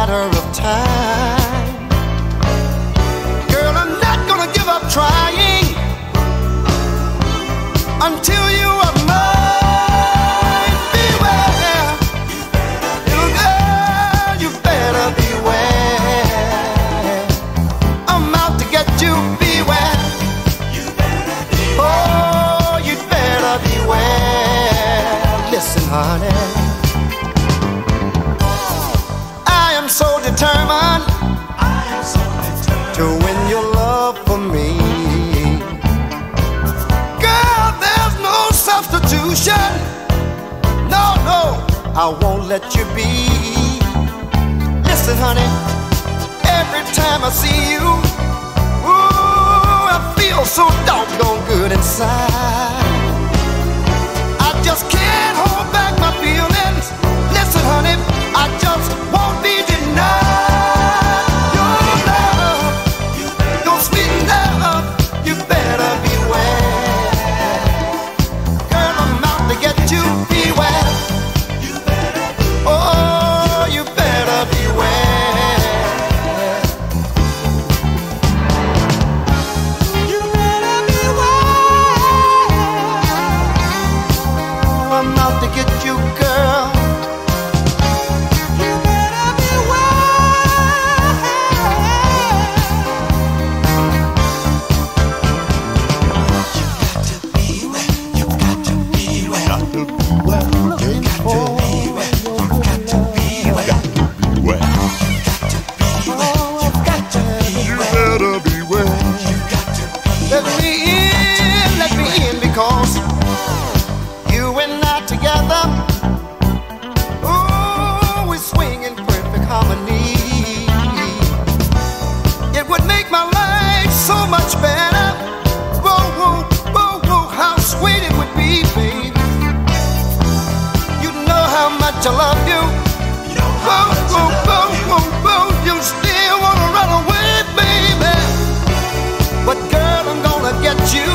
matter of time. Girl, I'm not gonna give up trying until you are mine. Beware, little girl, you better beware. I'm out to get you. Beware, oh, you better beware. Listen, honey, so determined to win your love for me. Girl, there's no substitution. No, no, I won't let you be. Listen, honey, every time I see you, ooh, I feel so doggone good inside. I just can't hold back my feelings. Listen, honey, I just won't be denied. Your love, your sweet love, you better beware. Girl, I'm out to get you. Beware. Oh, you better beware. You better beware. I'm out to get you, girl. I love you. Whoa, whoa, whoa, whoa, whoa. You still wanna run away, baby? But girl, I'm gonna get you.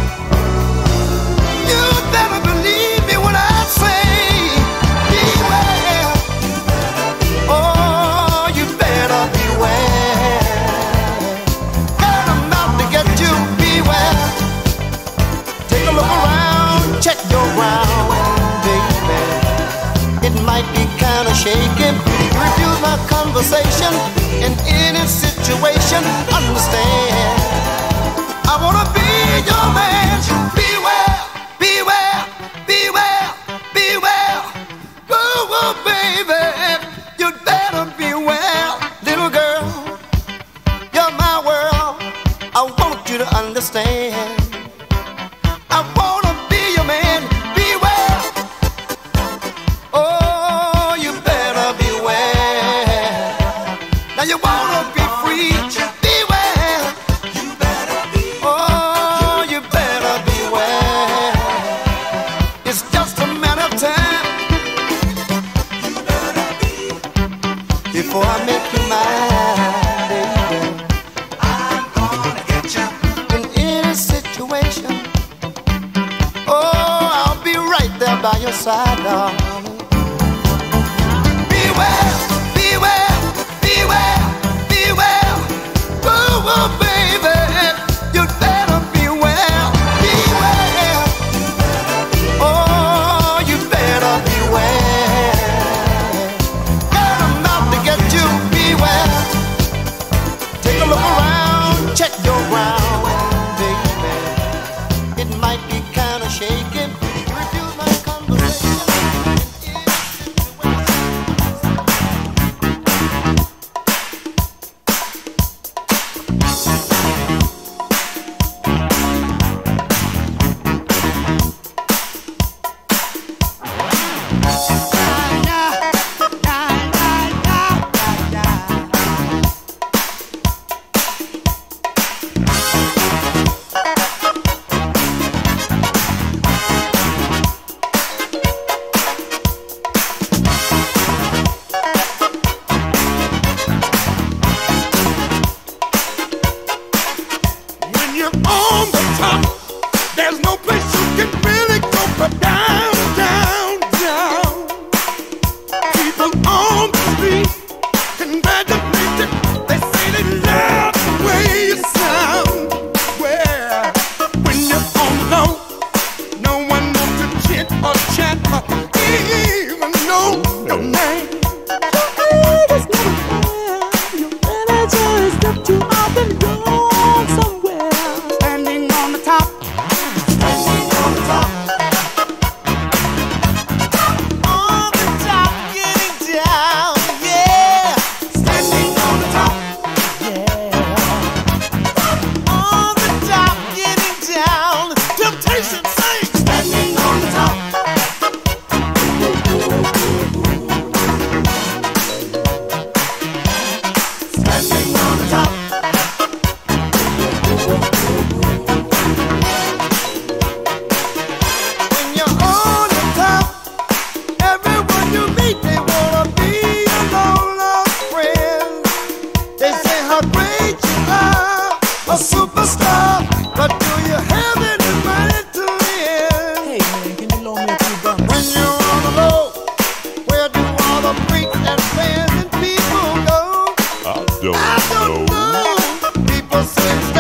You better believe me when I say beware. Oh, you better beware. Girl, I'm out to get you. Beware. Take a look around, check your ground, baby. It might be kind of shaky. Refuse my conversation in any situation. Understand, I wanna be your man. Beware, beware, beware, beware. Oh, oh, baby, you'd better beware. Little girl, you're my world. I want you to understand. I wanna be your man. Beware. Oh, you better beware. Now you wanna be free. Beware. You better beware. Oh, you better beware. It's just a matter of time. You better be. Before I make you mine, baby. I'm gonna get you. In any situation. Oh, I'll be right there by your side, darling. Beware, beware, beware, beware. Oh, oh, baby, you better beware, beware. Oh, you better beware. Girl, I'm out to get you. Beware. Take a look around, check your ground, baby. It might be kind of shaky. Refuse my conversation. say how great you are, a superstar, but do you have any money to live? Hey man, can you loan me a few bucks? When you're on the low, where do all the freaks and fans and people go? I don't know. People say